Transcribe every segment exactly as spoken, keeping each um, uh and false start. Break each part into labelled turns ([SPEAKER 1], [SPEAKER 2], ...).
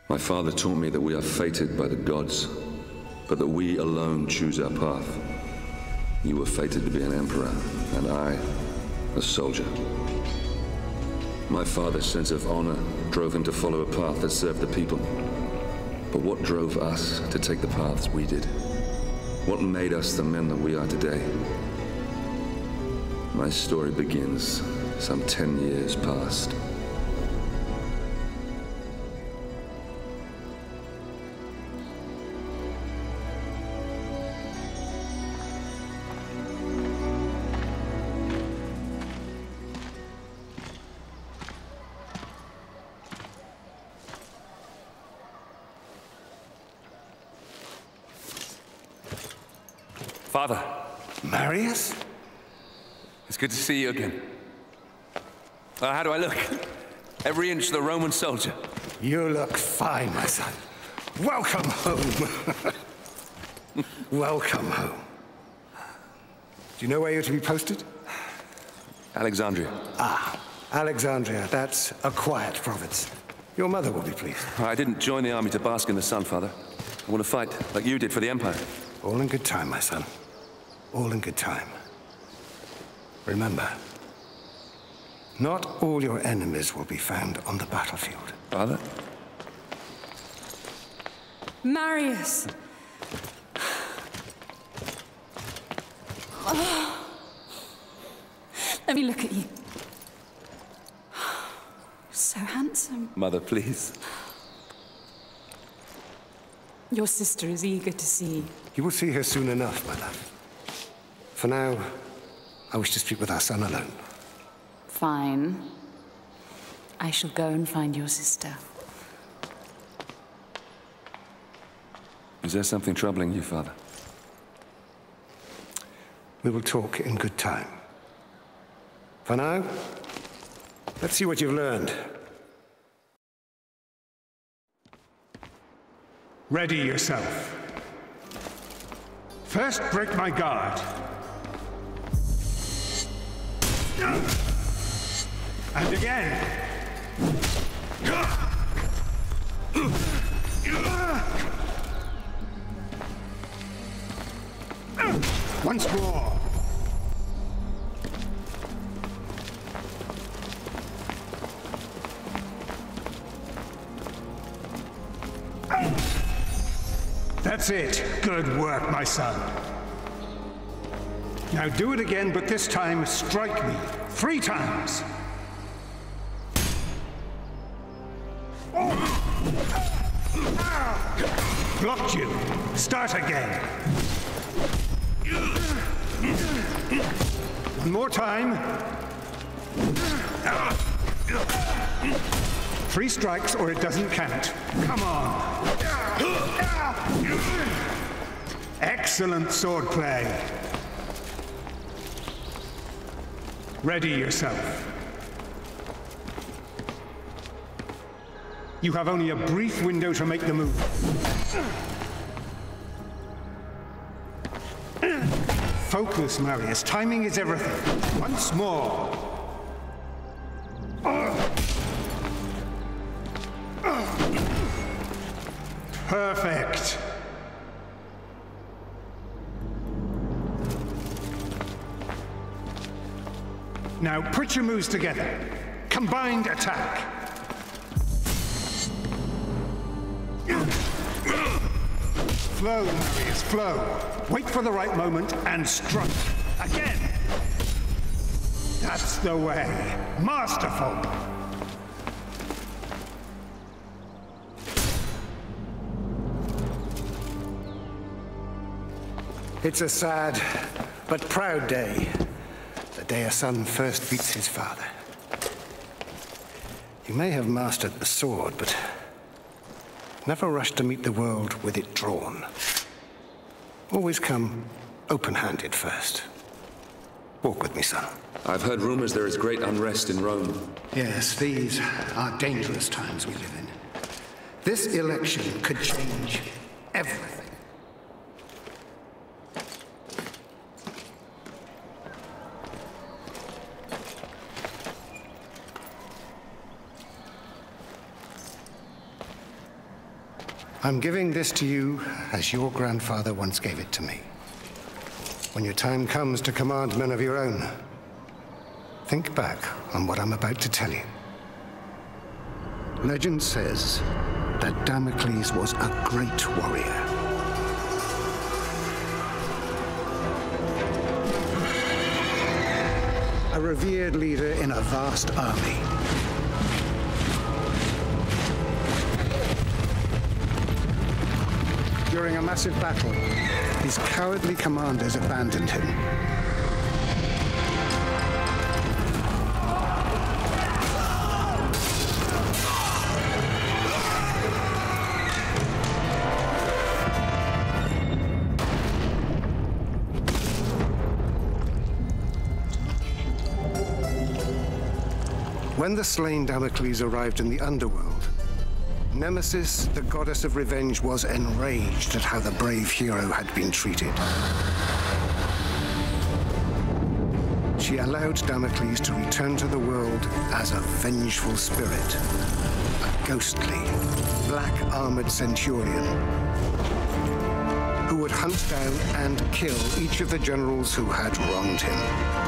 [SPEAKER 1] My father taught me that we are fated by the gods, but that we alone choose our path. You were fated to be an emperor, and I, a soldier. My father's sense of honor drove him to follow a path that served the people. But what drove us to take the paths we did? What made us the men that we are today? My story begins some ten years past.
[SPEAKER 2] Father.
[SPEAKER 3] Marius?
[SPEAKER 2] It's good to see you again. Uh, how do I look? Every inch the Roman soldier.
[SPEAKER 3] You look fine, my son. Welcome home. Welcome home. Do you know where you're to be posted?
[SPEAKER 2] Alexandria.
[SPEAKER 3] Ah, Alexandria. That's a quiet province. Your mother will be pleased.
[SPEAKER 2] I didn't join the army to bask in the sun, Father. I want to fight, like you did for the Empire.
[SPEAKER 3] All in good time, my son. All in good time. Remember, not all your enemies will be found on the battlefield.
[SPEAKER 2] Father?
[SPEAKER 4] Marius! Oh. Let me look at you. You're so handsome.
[SPEAKER 2] Mother, please.
[SPEAKER 4] Your sister is eager to see you.
[SPEAKER 3] You will see her soon enough, my love. For now, I wish to speak with our son alone.
[SPEAKER 4] Fine. I shall go and find your sister.
[SPEAKER 2] Is there something troubling you, Father?
[SPEAKER 3] We will talk in good time. For now, let's see what you've learned.
[SPEAKER 5] Ready yourself. First, break my guard. And again. Once more. That's it. Good work, my son. Now do it again, but this time strike me. Three times. Blocked you. Start again. One more time. Three strikes or it doesn't count. Come on. Excellent swordplay. Ready yourself. You have only a brief window to make the move. Focus, Marius. Timing is everything. Once more. Perfect. Now put your moves together. Combined attack. Flow, Marius, flow. Wait for the right moment and strike. Again. That's the way. Masterful.
[SPEAKER 3] It's a sad but proud day. The day a son first beats his father. You may have mastered the sword, but never rush to meet the world with it drawn. Always come open-handed first. Walk with me, son.
[SPEAKER 1] I've heard rumors there is great unrest in Rome.
[SPEAKER 3] Yes, these are dangerous times we live in. This election could change everything. I'm giving this to you as your grandfather once gave it to me. When your time comes to command men of your own, think back on what I'm about to tell you. Legend says that Damocles was a great warrior. A revered leader in a vast army. During a massive battle, his cowardly commanders abandoned him. When the slain Damocles arrived in the underworld, Nemesis, the goddess of revenge, was enraged at how the brave hero had been treated. She allowed Damocles to return to the world as a vengeful spirit, a ghostly, black-armored centurion who would hunt down and kill each of the generals who had wronged him.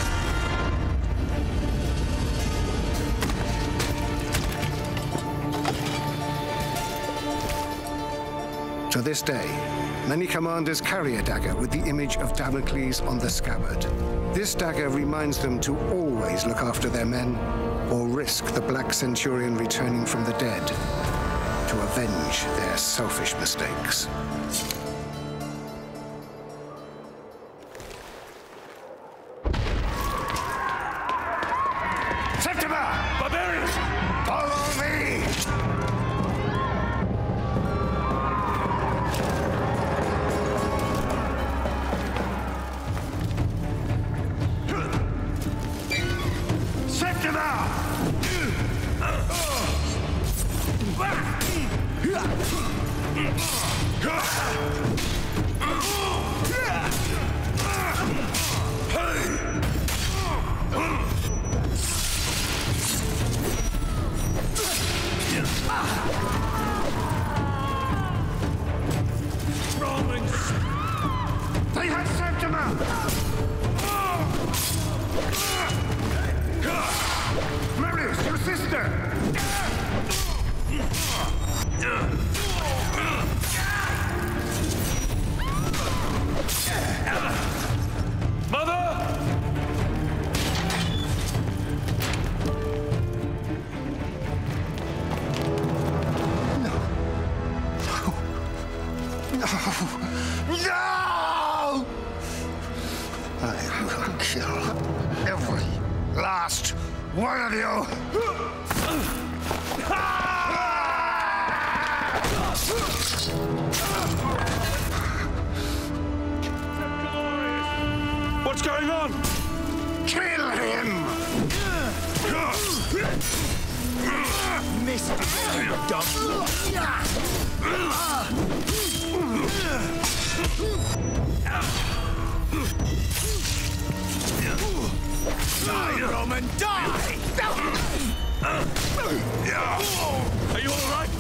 [SPEAKER 3] To this day, many commanders carry a dagger with the image of Damocles on the scabbard. This dagger reminds them to always look after their men or risk the Black Centurion returning from the dead to avenge their selfish mistakes.
[SPEAKER 5] Septima! Barbarians! Follow me! They have Septima! Marius, your sister!
[SPEAKER 2] Mother!
[SPEAKER 5] No! I will kill every last one of you!
[SPEAKER 2] What's going on?
[SPEAKER 5] Kill him!
[SPEAKER 6] Missed it, you dumb. Die, Roman, die!
[SPEAKER 2] Are you all right?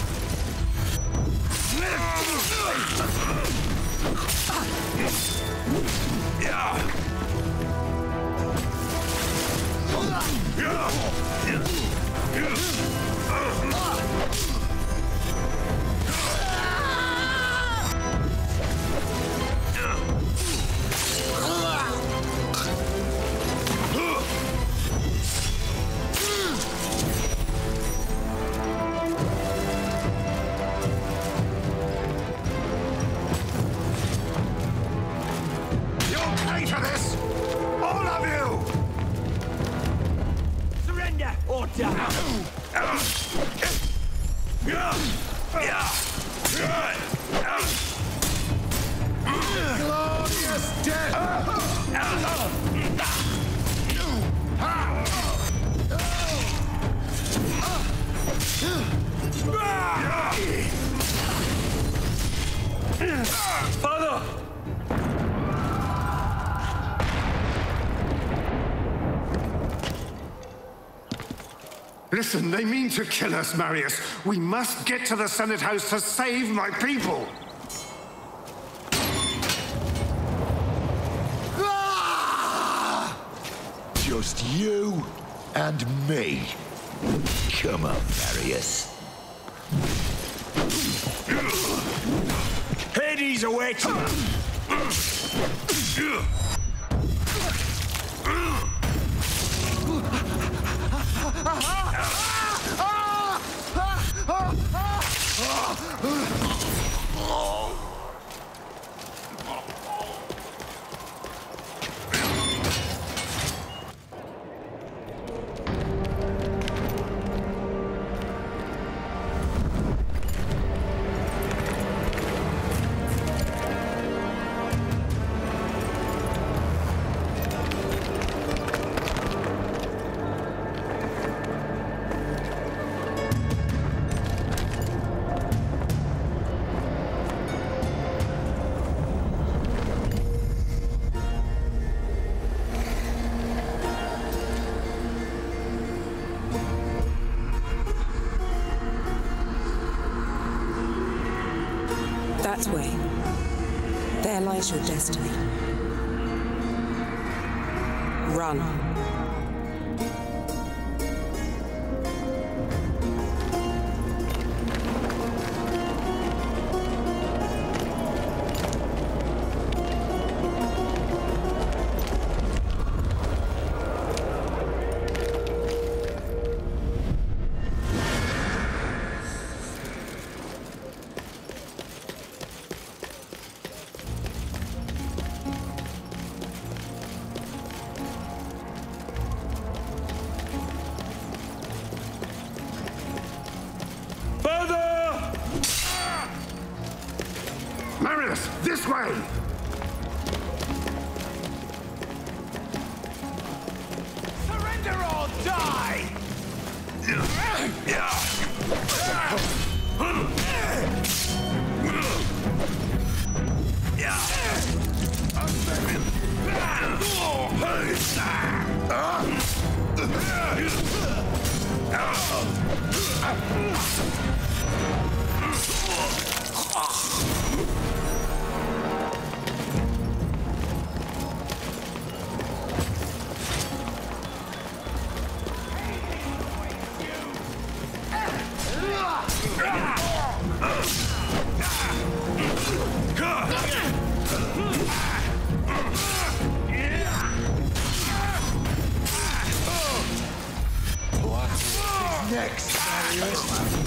[SPEAKER 6] Or die! Glorious death!
[SPEAKER 2] Father!
[SPEAKER 5] Listen, they mean to kill us, Marius. We must get to the Senate House to save my people.
[SPEAKER 6] Ah! Just you and me. Come on, Marius. Hades awaits you!
[SPEAKER 7] That way. There lies your destiny. Run.
[SPEAKER 5] Marius, this way!
[SPEAKER 6] Surrender or die! Next, Marius.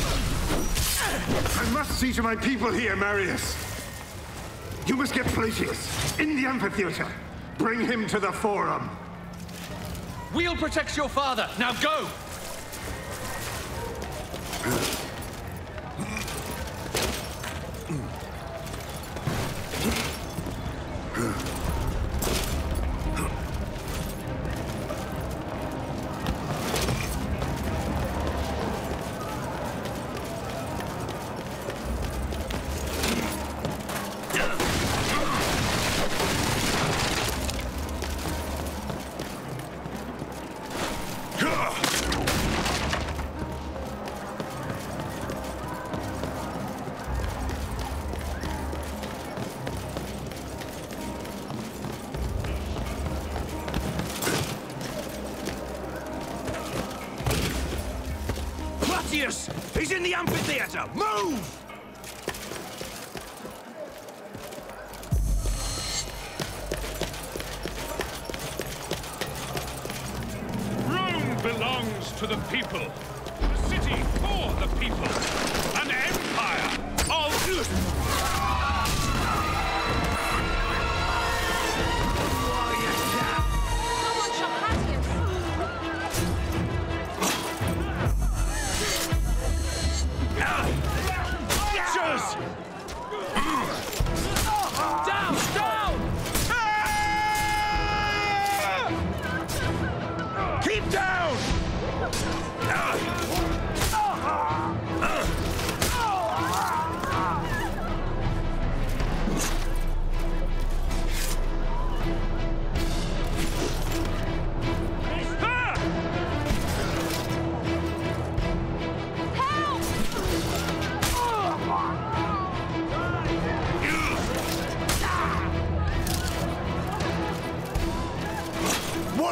[SPEAKER 5] I must see to my people here, Marius. You must get Plautius in the amphitheater. Bring him to the forum.
[SPEAKER 8] We'll protect your father. Now go!
[SPEAKER 6] He's in the amphitheater! Move!
[SPEAKER 9] Rome belongs to the people. A city for the people. An empire of...
[SPEAKER 6] Keep down!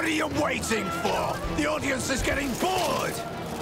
[SPEAKER 6] What are you waiting for? The audience is getting bored!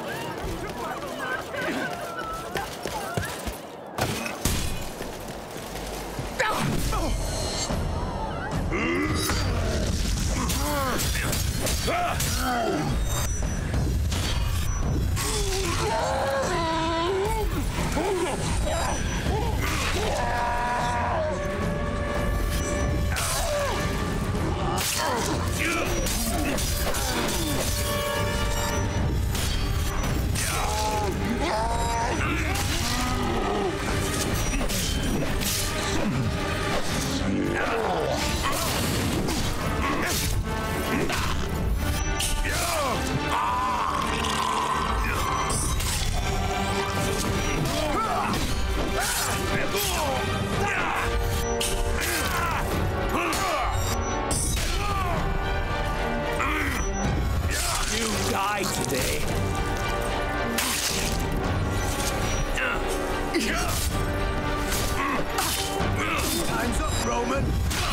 [SPEAKER 6] Time's up, Roman!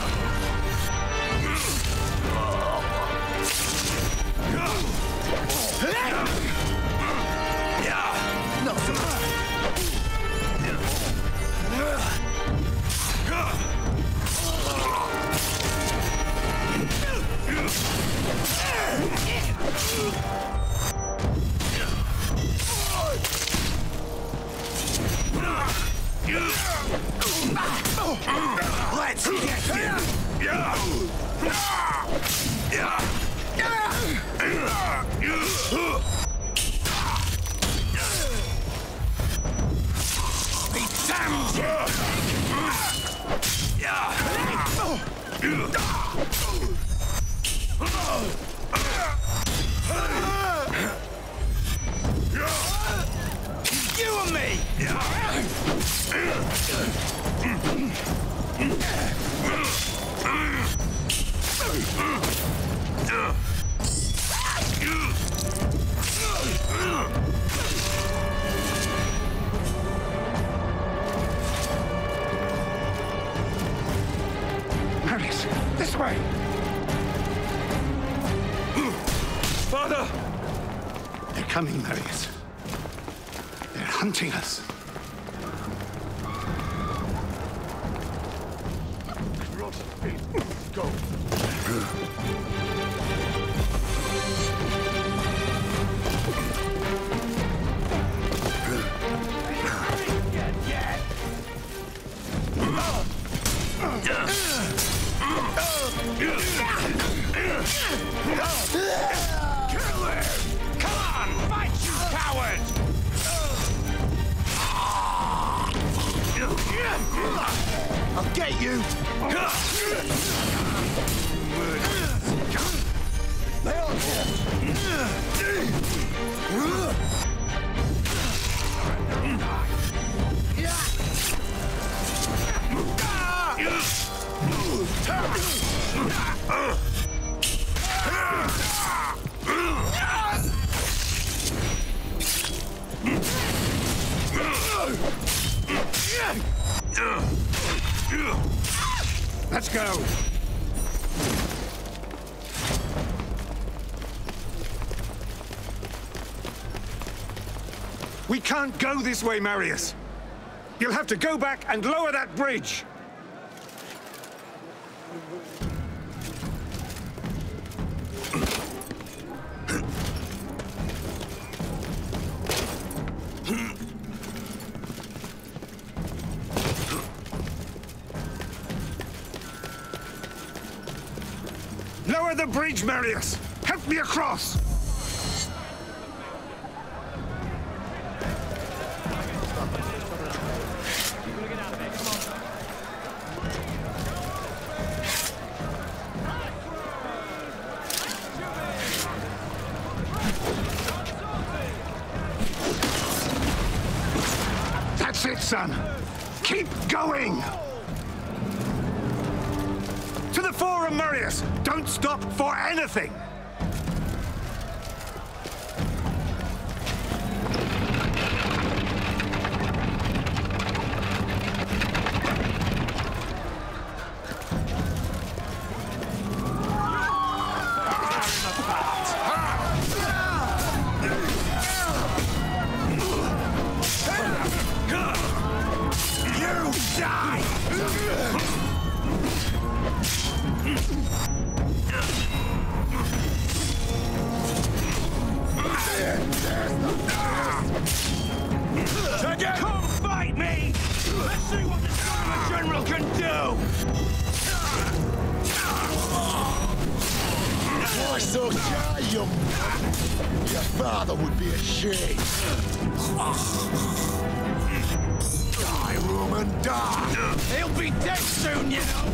[SPEAKER 6] Not so bad. Let's get Be damned! You and me!
[SPEAKER 5] Marius, this way!
[SPEAKER 2] Father!
[SPEAKER 5] They're coming, Marius. They're hunting us. Go.
[SPEAKER 6] Kill him! Come on, fight, you coward!
[SPEAKER 5] I'll get you!
[SPEAKER 6] They are
[SPEAKER 5] Let's go! We can't go this way, Marius. You'll have to go back and lower that bridge. Lower the bridge, Marius! Help me across! That's it, son! Keep going! To the Forum, Marius! Don't stop for anything!
[SPEAKER 6] do!
[SPEAKER 10] Why so shy, you... Your father would be ashamed. Die, Roman, die!
[SPEAKER 6] He'll be dead soon, you know!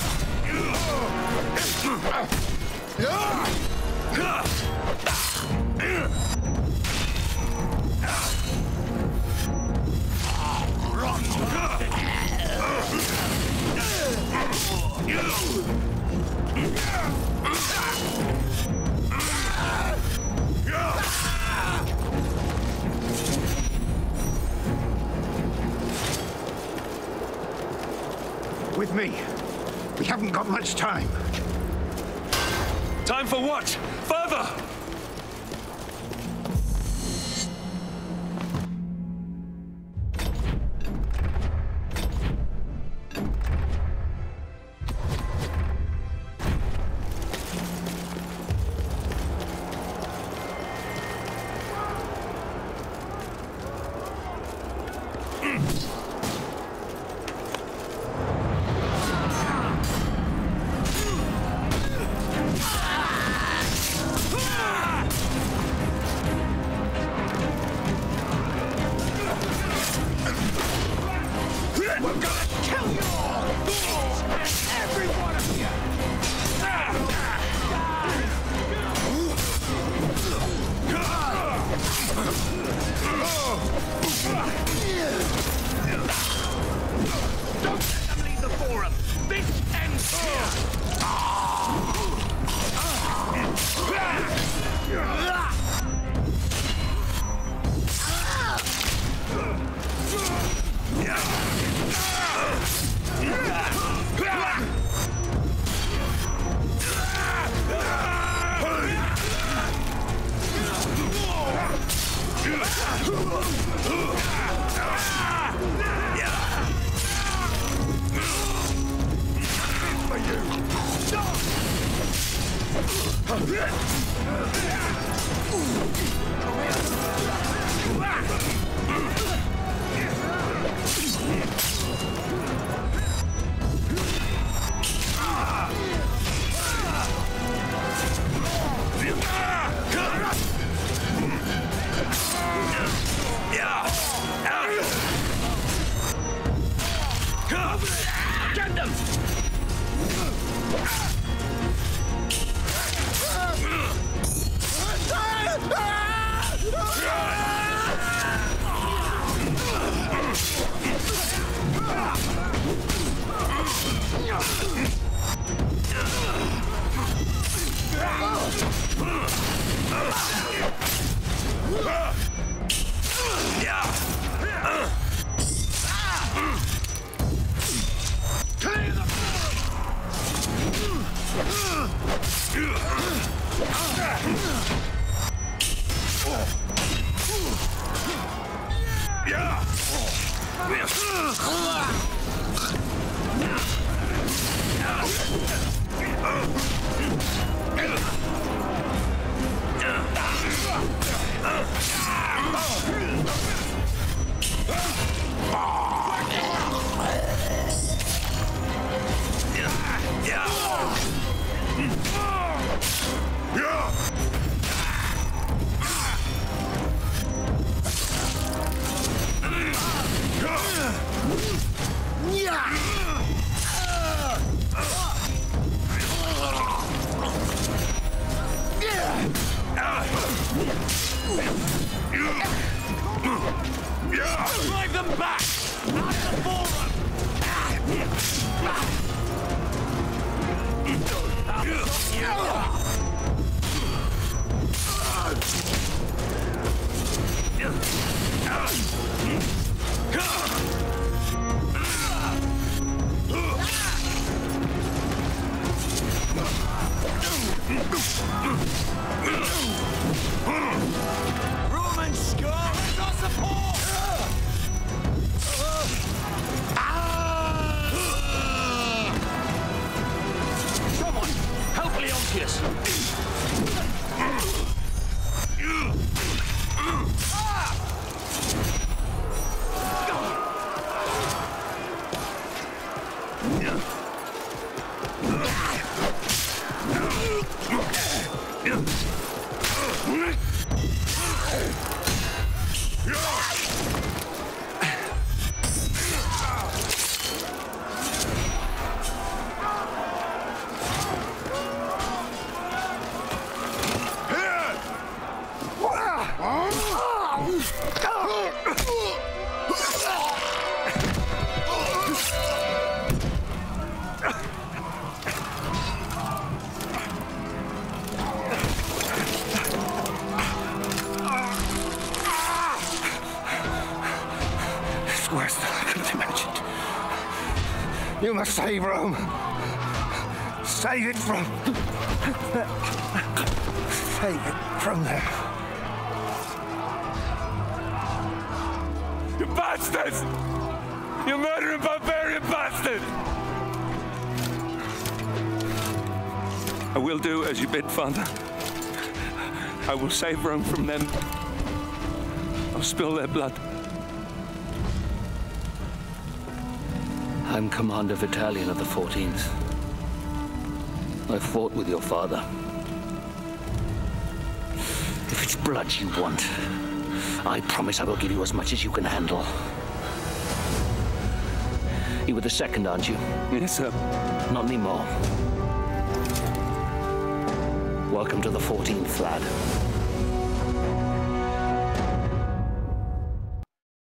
[SPEAKER 5] With me. We haven't got much time.
[SPEAKER 9] Time for what? Further!
[SPEAKER 6] Drive them back! Not the forum! Roman S P Q R is our support! Come on, help Leontius!
[SPEAKER 3] It's worse than I could have imagined. You must save Rome. Save it from... Save it from there.
[SPEAKER 2] You bastards! You murdering barbarian bastards! I will do as you bid, Father. I will save Rome from them. I'll spill their blood.
[SPEAKER 11] I'm Commander Battalion of the fourteenth. I fought with your father. If it's blood you want, I promise I will give you as much as you can handle. You were the second, aren't you?
[SPEAKER 2] Yes, sir.
[SPEAKER 11] Not anymore. Welcome to the fourteenth, lad.